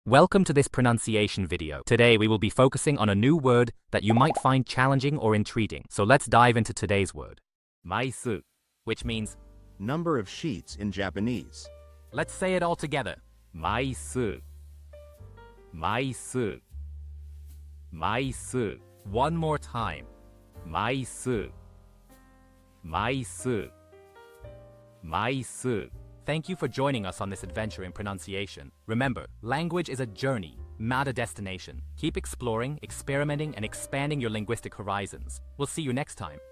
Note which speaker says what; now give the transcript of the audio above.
Speaker 1: Welcome to this pronunciation video. Today we will be focusing on a new word that you might find challenging or intriguing. So let's dive into today's word. Maisuu, which means
Speaker 2: number of sheets in Japanese.
Speaker 1: let's say it all together. Maisuu. Maisuu. Maisuu. One more time. Maisuu. Maisuu. Maisuu. Thank you for joining us on this adventure in pronunciation. Remember, language is a journey, not a destination. Keep exploring, experimenting, and expanding your linguistic horizons. We'll see you next time.